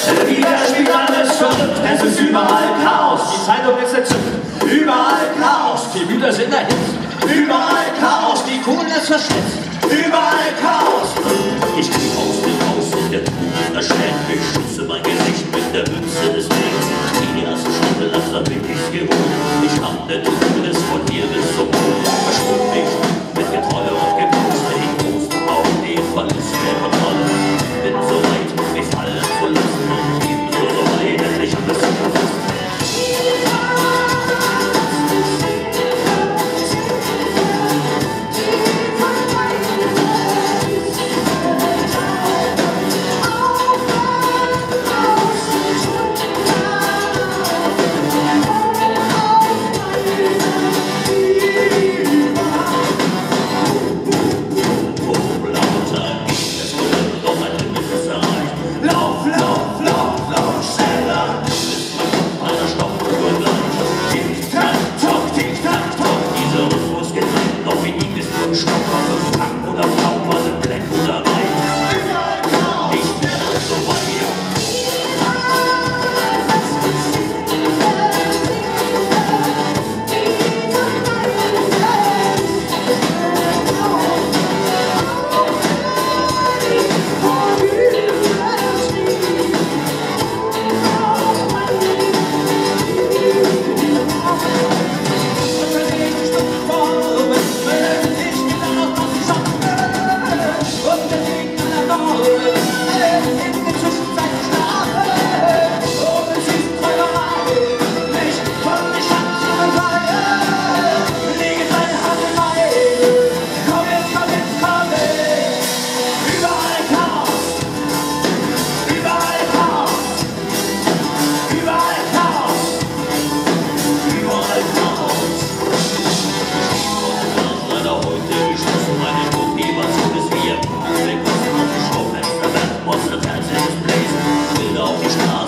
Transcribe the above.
Wieder spielt alles verrückt, es ist überall Chaos. Die Zeitung ist entzückt, überall Chaos. Die Güter sind erhitzt, überall Chaos. Die Kugeln ist verschwitzt, überall Chaos. Ich krieg aus dem Haus und der Tuch ist erschreckt. Ich schütze mein Gesicht mit der Mütze des Wegs. Die erste Stunde langsam bin ich gewohnt. Ich hab ne Tuchnis von hier bis zum Mond. Verschwunden mich mit Getreue und Genuss. Wenn ich großen Augen den Verlust der Kontrolle. Bin so weit, mich fallen zu lassen und ebenso so weit, endlich alles zu verlassen. Auf die Straße.